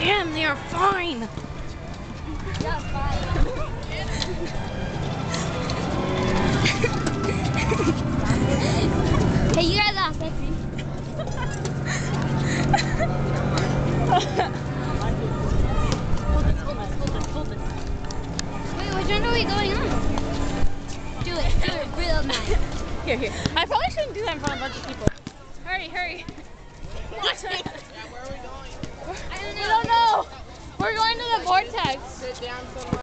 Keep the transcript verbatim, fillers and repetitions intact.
Damn, they are fine. Yeah, fine. Hey, you guys are sexy. Hold this, hold this, hold this, hold this. Wait, which one are we going on? Do it, do it real nice. Here, here. I probably shouldn't do that in front of a bunch of people. Hurry, hurry. Yeah, where are we going? I don't We know. don't know. We're going to the vortex. Sit down somewhere.